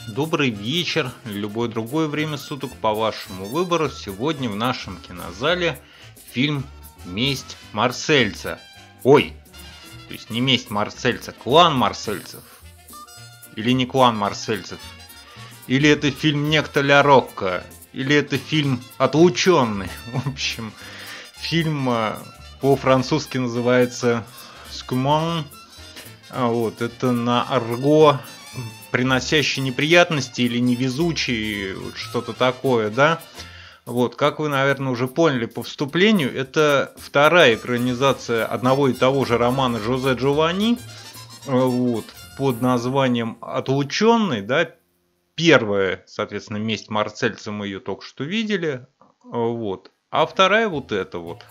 Добрый вечер, любое другое время суток по вашему выбору. Сегодня в нашем кинозале фильм «Месть Марсельца». Ой, то есть не «Месть Марсельца», «Клан Марсельцев». Или не «Клан Марсельцев». Или это фильм «Некто Ля Рокко». Или это фильм «Отлученный». В общем, фильм по-французски называется «Скуман». Вот, это на арго приносящий неприятности или невезучий, вот что-то такое, да. Вот, как вы, наверное, уже поняли по вступлению, это вторая экранизация одного и того же романа Жозе Джованни, вот, под названием «Отлученный», да. Первая, соответственно, «Месть Марсельца», мы ее только что видели, вот. А вторая вот эта вот.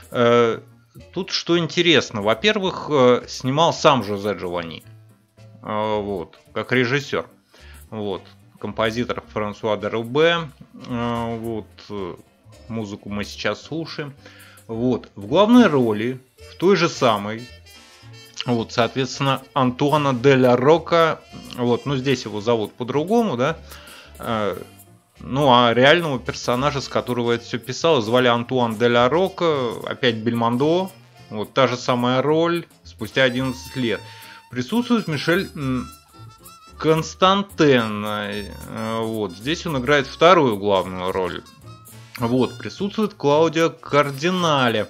Тут что интересно, во-первых, снимал сам Жозе Джованни. Вот, как режиссер. Вот, композитор Франсуа Д'Арубе. Вот, музыку мы сейчас слушаем. Вот, в главной роли, в той же самой, вот, соответственно, Антуана де ля Рокко. Вот, ну здесь его зовут по-другому, да. Ну, а реального персонажа, с которого это все писал, звали Антуан де ля Рокко. Опять Бельмондо. Вот, та же самая роль, спустя 11 лет. Присутствует Мишель Константен. Вот. Здесь он играет вторую главную роль. Вот. Присутствует Клаудио Кардинале.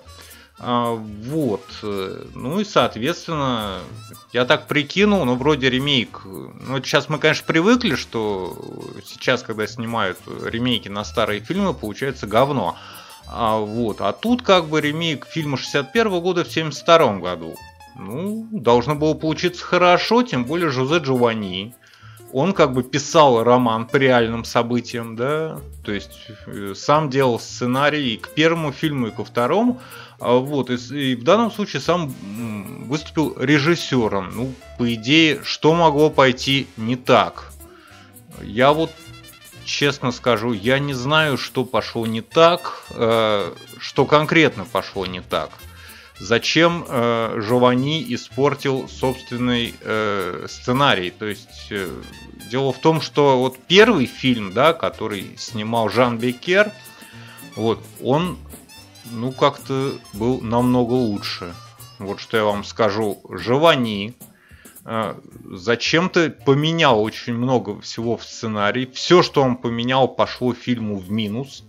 Вот. Ну и, соответственно, я так прикинул, ну, вроде ремейк. Ну, сейчас мы, конечно, привыкли, что сейчас, когда снимают ремейки на старые фильмы, получается говно. Вот. А тут как бы ремейк фильма 61 года в 72 году. Ну, должно было получиться хорошо, тем более Жозе Джованни. Он как бы писал роман по реальным событиям, да, то есть сам делал сценарий и к первому фильму, и ко второму. Вот, и в данном случае сам выступил режиссером. Ну, по идее, что могло пойти не так? Я вот честно скажу, я не знаю, что пошло не так, что конкретно пошло не так. Зачем Джованни испортил собственный сценарий? То есть дело в том, что вот первый фильм, да, который снимал Жан Беккер, вот, он, ну, как-то был намного лучше. Вот что я вам скажу. Джованни зачем-то поменял очень много всего в сценарии. Все, что он поменял, пошло фильму в минус.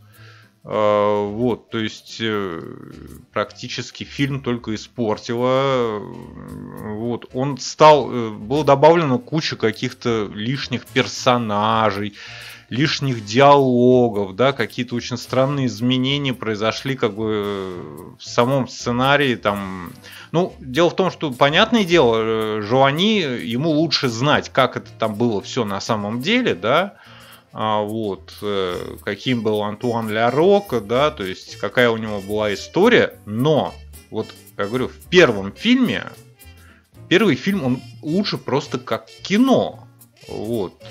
Вот, то есть практически фильм только испортило. Вот, он было добавлено куча каких-то лишних персонажей, лишних диалогов, да, какие-то очень странные изменения произошли как бы в самом сценарии там. Ну, дело в том, что, понятное дело, Джованни, ему лучше знать, как это там было все на самом деле, да. Вот, каким был Антуан Ля Рокко, да, то есть какая у него была история, но, вот, я говорю, в первом фильме, первый фильм, он лучше просто как кино, вот,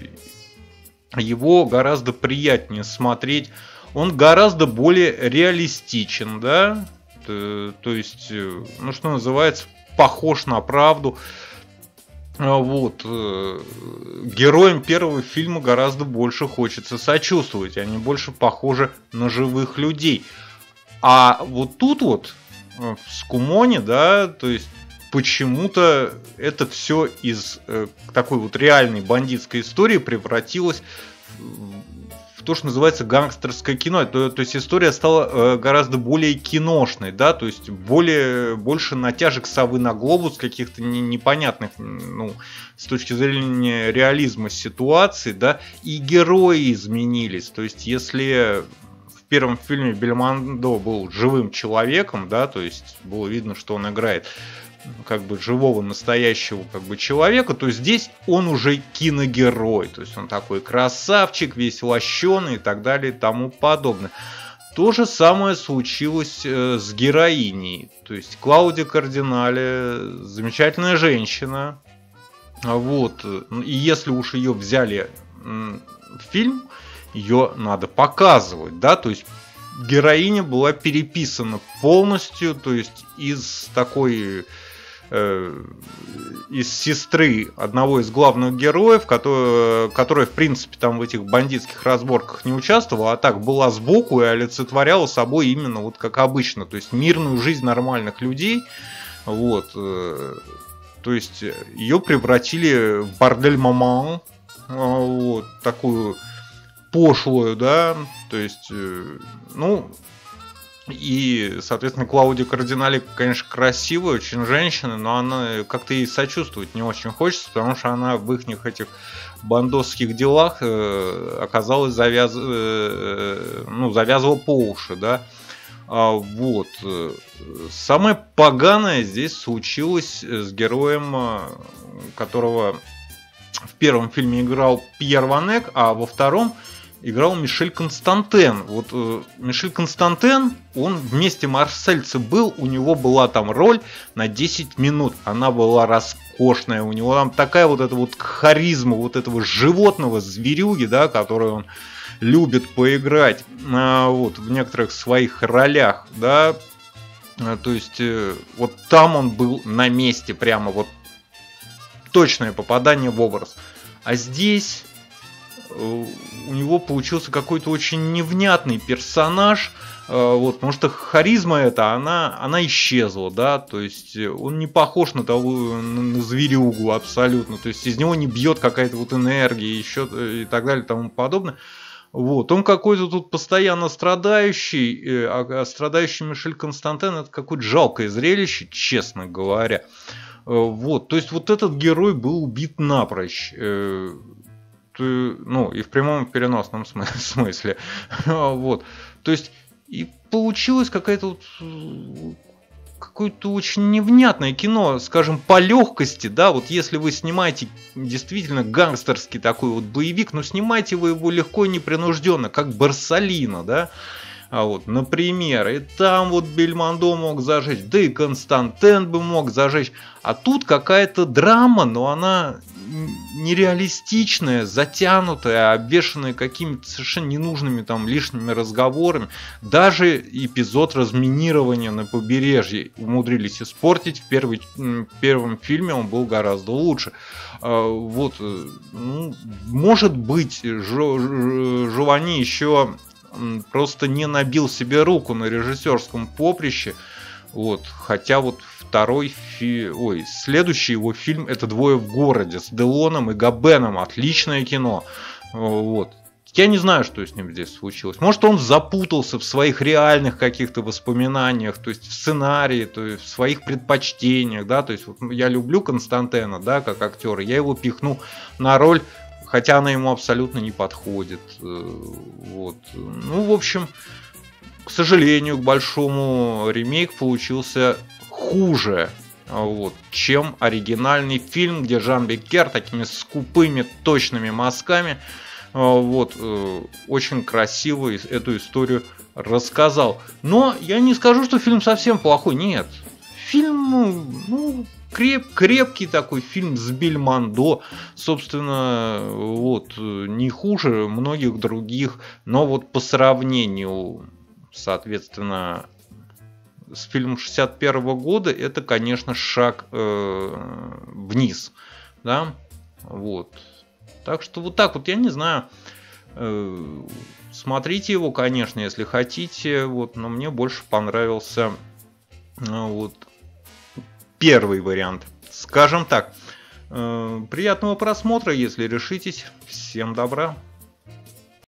его гораздо приятнее смотреть, он гораздо более реалистичен, да, то есть, ну, что называется, похож на правду. Вот, героям первого фильма гораздо больше хочется сочувствовать, они больше похожи на живых людей. А вот тут вот, в Скумоне, да, то есть почему-то это все из такой вот реальной бандитской истории превратилось в то, что называется гангстерское кино. То есть история стала гораздо более киношной, да, то есть больше натяжек совы на глобус, каких-то непонятных, ну, с точки зрения реализма ситуаций, да, и герои изменились. То есть если в первом фильме Бельмондо был живым человеком, да, то есть было видно, что он играет как бы живого, настоящего как бы человека, то здесь он уже киногерой, то есть он такой красавчик, весь лощеный и так далее и тому подобное. То же самое случилось с героиней, то есть Клаудио Кардинале, замечательная женщина, вот, и если уж ее взяли в фильм, ее надо показывать, да, то есть героиня была переписана полностью, то есть из такой из сестры одного из главных героев, которая, в принципе, там в этих бандитских разборках не участвовала, а так была сбоку и олицетворяла собой именно вот как обычно, то есть мирную жизнь нормальных людей. Вот. То есть ее превратили в бордель маман, вот, такую пошлую, да, то есть, ну, и, соответственно, Клаудия Кардинали, конечно, красивая очень женщина, но она как-то ей сочувствовать не очень хочется, потому что она в их этих бандосских делах оказалась завязывала по уши, да. Вот. Самое поганое здесь случилось с героем, которого в первом фильме играл Пьер Ванек, а во втором играл Мишель Константен. Вот Мишель Константен, он вместе Марсельца был, у него была там роль на 10 минут. Она была роскошная, у него там такая вот эта вот харизма вот этого животного, зверюги, да, который он любит поиграть вот в некоторых своих ролях, да. То есть вот там он был на месте, прямо вот точное попадание в образ. А здесь у него получился какой-то очень невнятный персонаж, вот, потому что харизма эта, она исчезла, да, то есть он не похож на того, на зверюгу абсолютно, то есть из него не бьет какая-то вот энергия, еще и так далее и тому подобное. Вот, он какой-то тут постоянно страдающий, а страдающий Мишель Константен — это какое-то жалкое зрелище, честно говоря. Вот, то есть вот этот герой был убит напрочь. Ну, и в прямом и переносном смысле. Вот. То есть, и получилось какое-то очень невнятное кино, скажем, по легкости, да, вот если вы снимаете действительно гангстерский такой вот боевик, но снимайте вы его легко и непринужденно, как Борсалино, да, вот, например, и там вот Бельмондо мог зажечь, да и Константин бы мог зажечь, а тут какая-то драма, но она нереалистичная, затянутая, обвешанная какими-то совершенно ненужными там лишними разговорами. Даже эпизод разминирования на побережье умудрились испортить. В первом фильме он был гораздо лучше. Вот, ну, может быть, Жовани еще просто не набил себе руку на режиссерском поприще. Вот, хотя вот следующий его фильм — это «Двое в городе» с Делоном и Габеном. Отличное кино. Вот. Я не знаю, что с ним здесь случилось. Может, он запутался в своих реальных каких-то воспоминаниях, то есть в сценарии, то есть в своих предпочтениях, да, то есть вот я люблю Константина, да, как актера, я его пихну на роль, хотя она ему абсолютно не подходит. Вот. Ну, в общем, к сожалению, к большому, ремейк получился хуже, вот, чем оригинальный фильм, где Жан Беккер такими скупыми, точными мазками вот, очень красиво эту историю рассказал. Но я не скажу, что фильм совсем плохой. Нет. Фильм, ну, крепкий такой фильм с Бельмондо. Собственно, вот, не хуже многих других. Но вот по сравнению, соответственно, с фильмом 61 года, это, конечно, шаг вниз, да, вот. Так что вот так вот, я не знаю, смотрите его, конечно, если хотите, вот, но мне больше понравился вот первый вариант, скажем так. Приятного просмотра, если решитесь. Всем добра.